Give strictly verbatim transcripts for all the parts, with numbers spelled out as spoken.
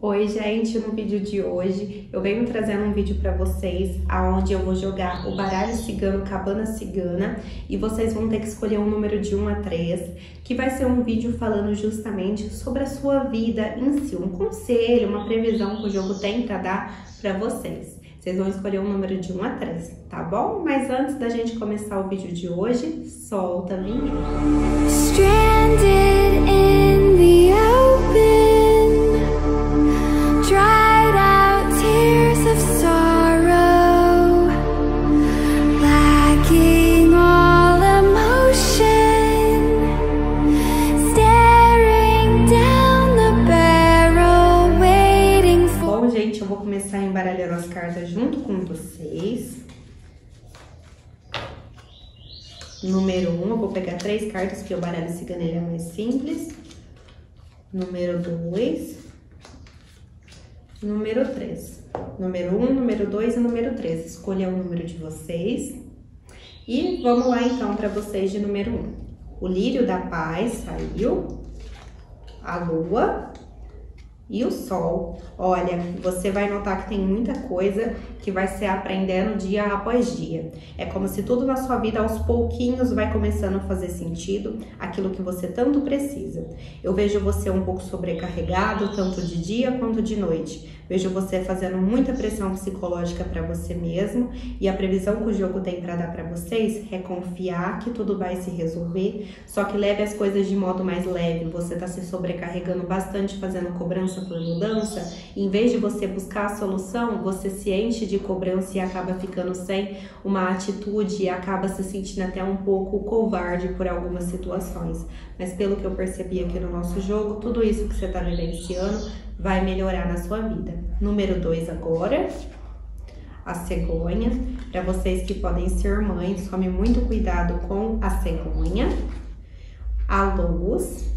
Oi gente, no vídeo de hoje eu venho trazendo um vídeo para vocês aonde eu vou jogar o baralho cigano Cabana Cigana e vocês vão ter que escolher um número de um a três, que vai ser um vídeo falando justamente sobre a sua vida em si, um conselho, uma previsão que o jogo tem para dar para vocês. Vocês vão escolher um número de um a três, tá bom? Mas antes da gente começar o vídeo de hoje, solta a vinheta. Stranded in the open, dried out tears of sorrow, lacking all emotion, staring down the barrel, waiting for... Bom, gente, eu vou começar embaralhando as cartas junto com vocês. Número um, eu vou pegar três cartas, porque o baralho cigano ele é mais simples. Número dois. Número três. Número um, número dois e número três. Escolha o número de vocês. E vamos lá então para vocês de número um. O lírio da paz saiu. A lua. E o sol. Olha, você vai notar que tem muita coisa que vai ser aprendendo dia após dia. É como se tudo na sua vida aos pouquinhos vai começando a fazer sentido, aquilo que você tanto precisa. Eu vejo você um pouco sobrecarregado, tanto de dia quanto de noite. Vejo você fazendo muita pressão psicológica para você mesmo, e a previsão que o jogo tem para dar para vocês é confiar que tudo vai se resolver, só que leve as coisas de modo mais leve. Você tá se sobrecarregando bastante fazendo cobrança por mudança. Em vez de você buscar a solução, você se enche de cobrança e acaba ficando sem uma atitude e acaba se sentindo até um pouco covarde por algumas situações. Mas pelo que eu percebi aqui no nosso jogo, tudo isso que você tá vivenciando vai melhorar na sua vida. Número dois agora, a cegonha. Para vocês que podem ser mães, tome muito cuidado com a cegonha, a luz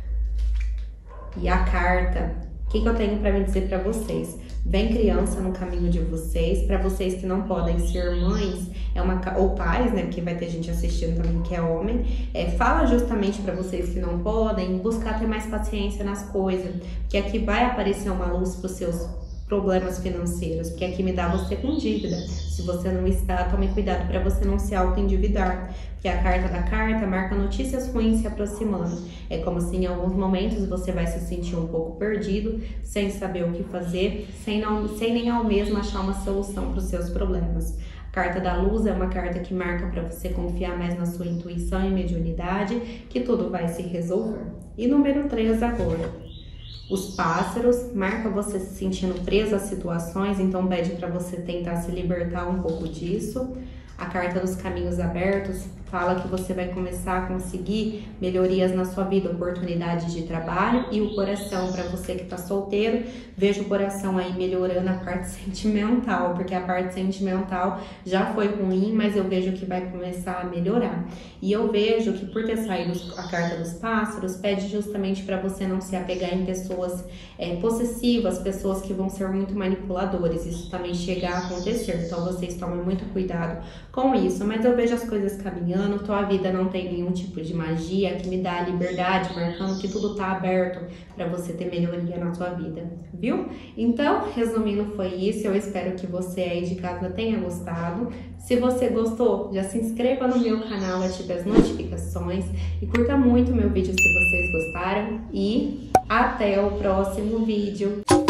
e a carta. O que, que eu tenho para me dizer para vocês? Vem criança no caminho de vocês. Para vocês que não podem ser mães, é uma, ou pais, né? Porque vai ter gente assistindo também que é homem. É, fala justamente para vocês que não podem buscar ter mais paciência nas coisas, porque aqui vai aparecer uma luz para os seus problemas financeiros, porque aqui me dá você com dívida. Se você não está, tome cuidado para você não se auto-endividar, porque a carta da carta marca notícias ruins se aproximando. É como se em alguns momentos você vai se sentir um pouco perdido, sem saber o que fazer, sem, não, sem nem ao mesmo achar uma solução para os seus problemas. A carta da luz é uma carta que marca para você confiar mais na sua intuição e mediunidade, que tudo vai se resolver. E número três agora. Os pássaros, marca você se sentindo preso a situações, então pede para você tentar se libertar um pouco disso. A carta dos caminhos abertos fala que você vai começar a conseguir melhorias na sua vida, oportunidades de trabalho. E o coração, para você que tá solteiro, vejo o coração aí melhorando a parte sentimental, porque a parte sentimental já foi ruim, mas eu vejo que vai começar a melhorar. E eu vejo que por ter saído a carta dos pássaros, pede justamente para você não se apegar em pessoas é, possessivas, pessoas que vão ser muito manipuladores. Isso também chega a acontecer, então vocês tomem muito cuidado com isso. Mas eu vejo as coisas caminhando, tua vida não tem nenhum tipo de magia que me dá liberdade, marcando que tudo tá aberto para você ter melhoria na sua vida, viu? Então, resumindo, foi isso. Eu espero que você aí de casa tenha gostado. Se você gostou, já se inscreva no meu canal, ative as notificações e curta muito meu vídeo se vocês gostaram. E até o próximo vídeo.